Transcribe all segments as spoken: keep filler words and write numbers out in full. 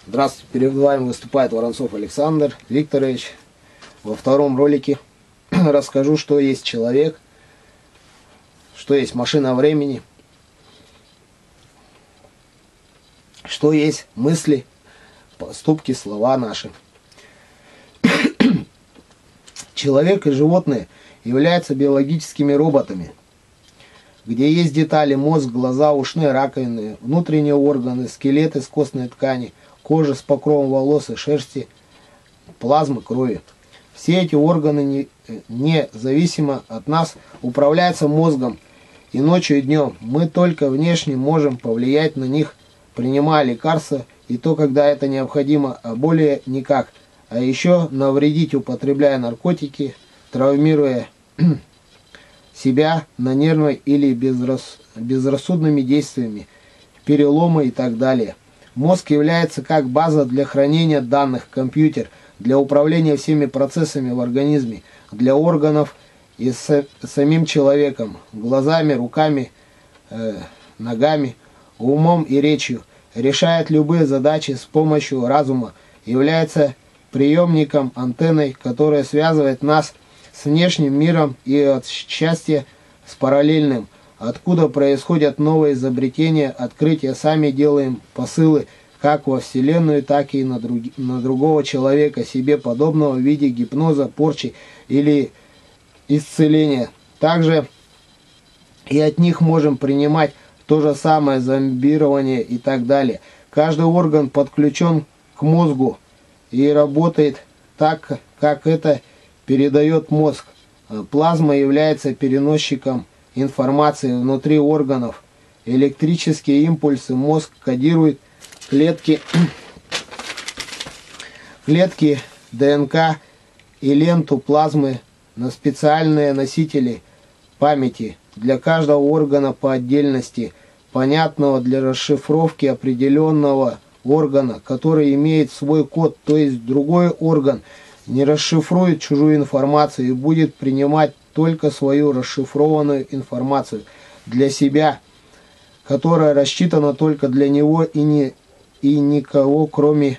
Здравствуйте, перед вами выступает Воронцов Александр Викторович. Во втором ролике расскажу, что есть человек, что есть машина времени, что есть мысли, поступки, слова наши. Человек и животные являются биологическими роботами, где есть детали: мозг, глаза, ушные раковины, внутренние органы, скелет из костной ткани, кожа с покровом волос и шерсти, плазмы, крови. Все эти органы не, независимо от нас управляются мозгом, и ночью и днем мы только внешне можем повлиять на них, принимая лекарства, и то, когда это необходимо, а более никак. А еще навредить, употребляя наркотики, травмируя себя на нервной или безрас... безрассудными действиями, переломы и так далее. Мозг является как база для хранения данных, компьютер для управления всеми процессами в организме, для органов и с самим человеком, глазами, руками, э, ногами, умом и речью, решает любые задачи с помощью разума, является приемником, антенной, которая связывает нас с внешним миром и от счастья с параллельным, откуда происходят новые изобретения, открытия, сами делаем посылы как во Вселенную, так и на, друг, на другого человека, себе подобного в виде гипноза, порчи или исцеления. Также и от них можем принимать то же самое, зомбирование и так далее. Каждый орган подключен к мозгу и работает так, как это передает мозг. Плазма является переносчиком информации внутри органов. Электрические импульсы мозг кодирует клетки, клетки ДНК и ленту плазмы на специальные носители памяти для каждого органа по отдельности, понятного для расшифровки определенного органа, который имеет свой код, то есть другой орган не расшифрует чужую информацию и будет принимать только свою расшифрованную информацию для себя, которая рассчитана только для него и, не, и никого кроме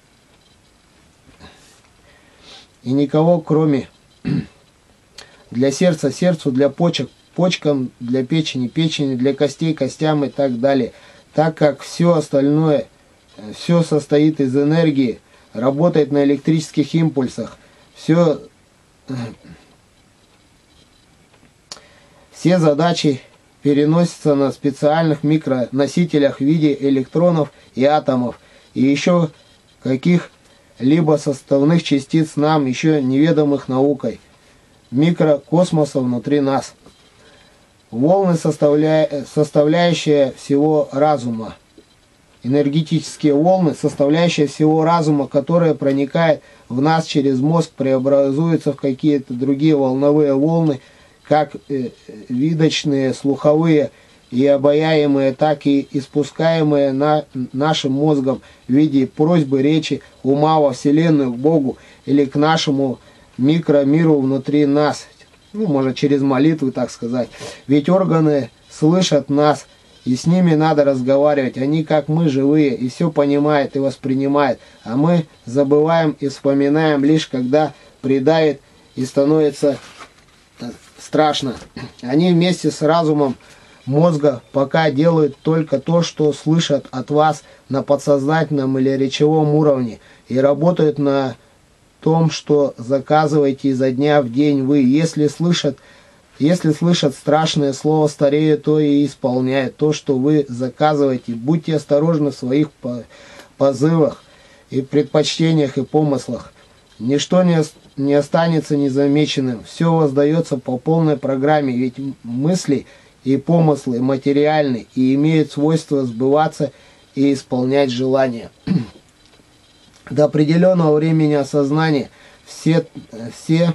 и никого кроме для сердца сердцу, для почек почкам, для печени печени, для костей костям и так далее, так как все остальное, все состоит из энергии, работает на электрических импульсах, все Все задачи переносятся на специальных микроносителях в виде электронов и атомов, и еще каких-либо составных частиц нам еще неведомых наукой, микрокосмоса внутри нас. Волны, составля... составляющие всего разума. Энергетические волны, составляющие всего разума, которые проникают в нас через мозг, преобразуются в какие-то другие волновые волны, как э, видочные, слуховые и обаяемые, так и испускаемые на, нашим мозгом в виде просьбы речи, ума во Вселенную, к Богу или к нашему микромиру внутри нас, ну, может, через молитвы, так сказать. Ведь органы слышат нас, и с ними надо разговаривать. Они, как мы, живые, и все понимают и воспринимают, а мы забываем и вспоминаем лишь когда придавит и становится страшно. Они вместе с разумом мозга пока делают только то, что слышат от вас на подсознательном или речевом уровне, и работают на том, что заказываете изо дня в день вы. Если слышат, если слышат страшное слово стареют, то и исполняют то, что вы заказываете. Будьте осторожны в своих позывах и предпочтениях и помыслах. Ничто не, не останется незамеченным, все воздается по полной программе, ведь мысли и помыслы материальны и имеют свойство сбываться и исполнять желания. До определенного времени осознания все, все,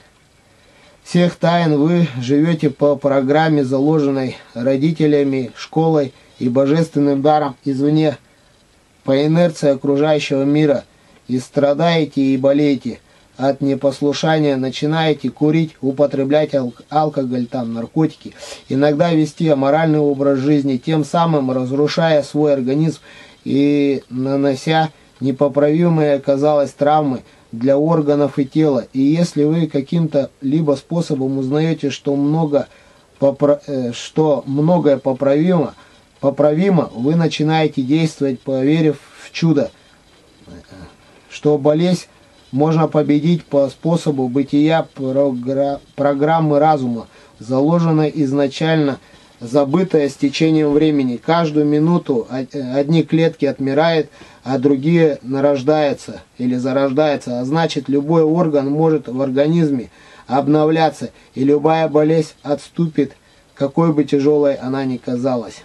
всех тайн вы живете по программе, заложенной родителями, школой и божественным даром извне, по инерции окружающего мира. И страдаете и болеете от непослушания, начинаете курить, употреблять ал алкоголь, там, наркотики, иногда вести аморальный образ жизни, тем самым разрушая свой организм и нанося непоправимой оказалась травмой для органов и тела. И если вы каким-то либо способом узнаете, что, много попра... что многое поправимо, поправимо, вы начинаете действовать, поверив в чудо, что болезнь можно победить по способу бытия програ... программы разума, заложенной изначально, забытая с течением времени. Каждую минуту одни клетки отмирают, а другие нарождаются или зарождаются. А значит, любой орган может в организме обновляться, и любая болезнь отступит, какой бы тяжелой она ни казалась.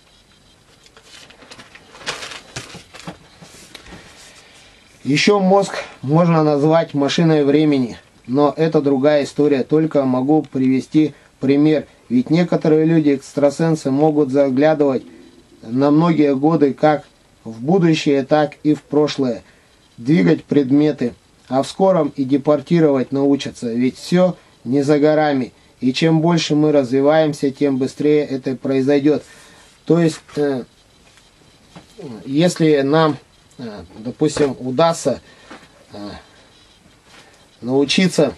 Еще мозг можно назвать машиной времени, но это другая история, только могу привести пример. Ведь некоторые люди, экстрасенсы, могут заглядывать на многие годы как в будущее, так и в прошлое, двигать предметы, а в скором и депортировать научатся, ведь все не за горами, и чем больше мы развиваемся, тем быстрее это произойдет. То есть, э, если нам, э, допустим, удастся э, научиться,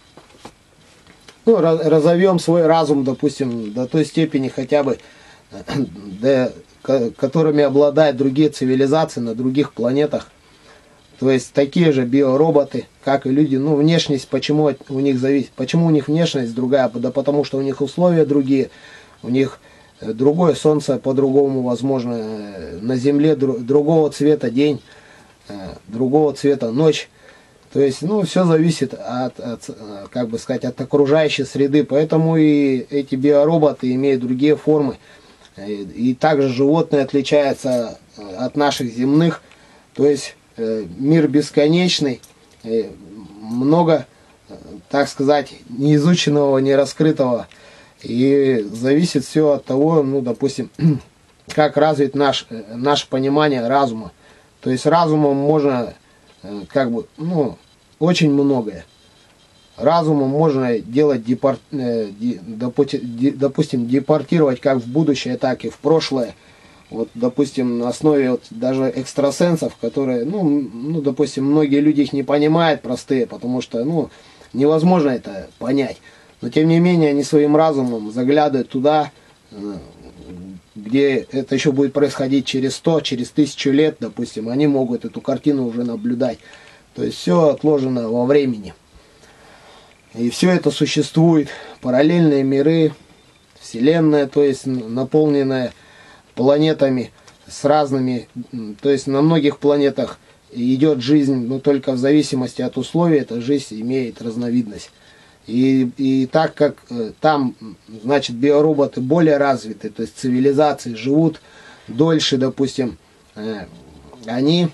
ну, разовьем свой разум, допустим, до той степени хотя бы, до, которыми обладают другие цивилизации на других планетах. То есть такие же биороботы, как и люди. Ну, внешность, почему у них зависит? Почему у них внешность другая? Да потому что у них условия другие, у них другое солнце по-другому, возможно, на Земле другого цвета день, другого цвета ночь. То есть, ну, все зависит от, от, как бы сказать, от окружающей среды. Поэтому и эти биороботы имеют другие формы. И, и также животные отличаются от наших земных. То есть, э, мир бесконечный. Э, много, так сказать, неизученного, нераскрытого. И зависит все от того, ну, допустим, как развить наш, наше понимание разума. То есть, разумом можно... как бы, ну, очень многое. Разумом можно делать, депорт, э, допустим, депортировать как в будущее, так и в прошлое. Вот, допустим, на основе вот даже экстрасенсов, которые, ну, ну, допустим, многие люди их не понимают, простые, потому что, ну, невозможно это понять. Но, тем не менее, они своим разумом заглядывают туда, где это еще будет происходить через сто, через тысячу лет, допустим, они могут эту картину уже наблюдать. То есть все отложено во времени. И все это существует. Параллельные миры, Вселенная, то есть наполненная планетами с разными, то есть на многих планетах идет жизнь, но только в зависимости от условий эта жизнь имеет разновидность. И, и так как э, там, значит, биороботы более развиты, то есть цивилизации живут дольше, допустим, э, они,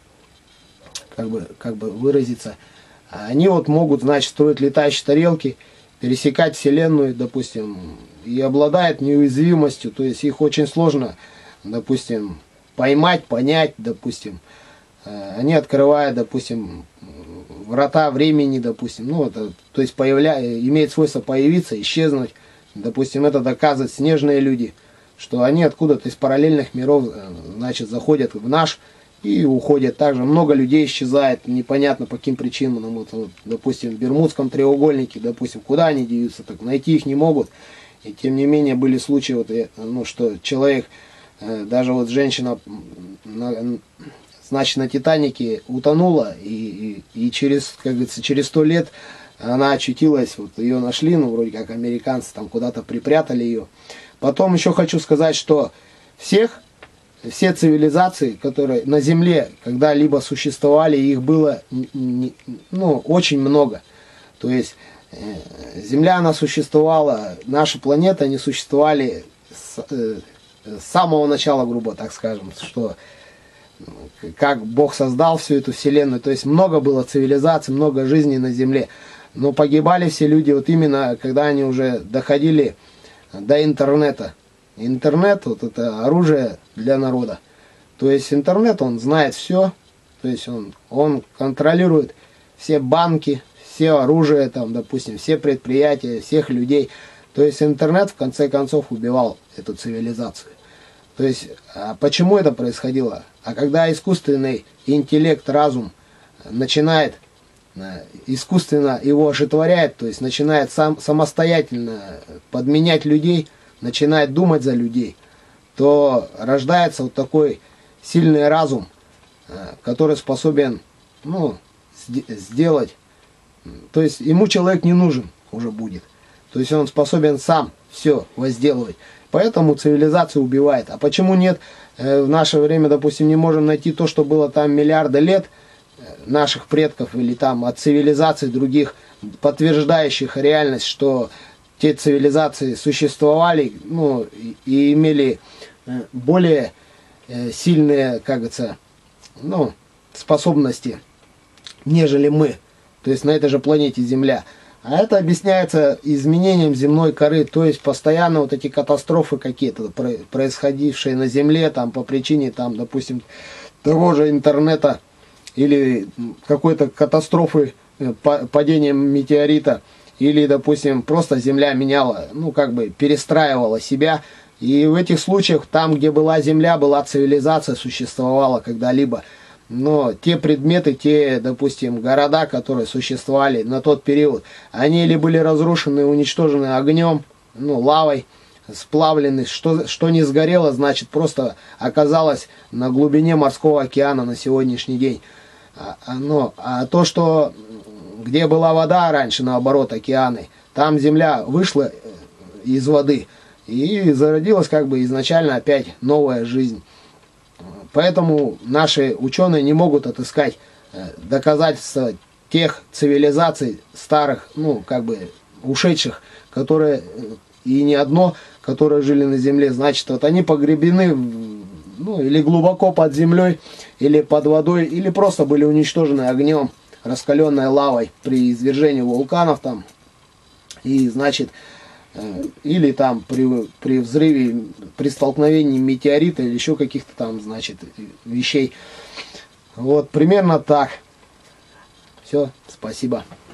как бы, как бы выразиться, они вот могут, значит, строить летающие тарелки, пересекать Вселенную, допустим, и обладают неуязвимостью, то есть их очень сложно, допустим, поймать, понять, допустим. Э, они открывают, допустим, врата времени, допустим, ну, это, то есть появля... имеет свойство появиться, исчезнуть. Допустим, это доказывают снежные люди, что они откуда-то из параллельных миров, значит, заходят в наш и уходят. Также много людей исчезает, непонятно по каким причинам. Ну, вот, вот, допустим, в Бермудском треугольнике, допустим, куда они деются, так найти их не могут. И тем не менее были случаи, вот, ну, что человек, даже вот женщина, значит, на Титанике утонула, и, и, и через, как говорится, через сто лет она очутилась, вот ее нашли, ну, вроде как американцы там куда-то припрятали ее. Потом еще хочу сказать, что всех, все цивилизации, которые на Земле когда-либо существовали, их было, ну, очень много. То есть Земля, она существовала, наша планета, они существовали с, с самого начала, грубо так скажем, что как Бог создал всю эту вселенную. То есть много было цивилизаций, много жизней на Земле. Но погибали все люди вот именно, когда они уже доходили до интернета. Интернет, вот это оружие для народа. То есть интернет, он знает все. То есть он, он контролирует все банки, все оружие, там, допустим, все предприятия, всех людей. То есть интернет в конце концов убивал эту цивилизацию. То есть, а почему это происходило? А когда искусственный интеллект, разум начинает искусственно его ожитворяет, то есть начинает сам самостоятельно подменять людей, начинает думать за людей, то рождается вот такой сильный разум, который способен, ну, сделать, то есть ему человек не нужен уже будет, то есть он способен сам все возделывать. Поэтому цивилизация убивает. А почему нет? В наше время, допустим, не можем найти то, что было там миллиарды лет наших предков или там от цивилизаций других, подтверждающих реальность, что те цивилизации существовали, ну, и, и имели более сильные, как говорится, ну, способности, нежели мы, то есть на этой же планете Земля. А это объясняется изменением земной коры, то есть постоянно вот эти катастрофы какие-то, происходившие на Земле, там по причине, там, допустим, того же интернета или какой-то катастрофы, падением метеорита, или, допустим, просто Земля меняла, ну, как бы перестраивала себя. И в этих случаях, там, где была Земля, была цивилизация, существовала когда-либо. Но те предметы, те, допустим, города, которые существовали на тот период, они или были разрушены, уничтожены огнем, ну, лавой, сплавлены, что, что не сгорело, значит, просто оказалось на глубине морского океана на сегодняшний день. А, но, а то, что где была вода раньше, наоборот, океаны, там земля вышла из воды и зародилась как бы изначально опять новая жизнь. Поэтому наши ученые не могут отыскать доказательства тех цивилизаций старых, ну, как бы ушедших, которые, и не одно, которые жили на земле, значит, вот они погребены, ну, или глубоко под землей, или под водой, или просто были уничтожены огнем, раскаленной лавой при извержении вулканов там, и, значит, или там при, при взрыве, при столкновении метеорита или еще каких-то там, значит, вещей. Вот, примерно так. Все, спасибо.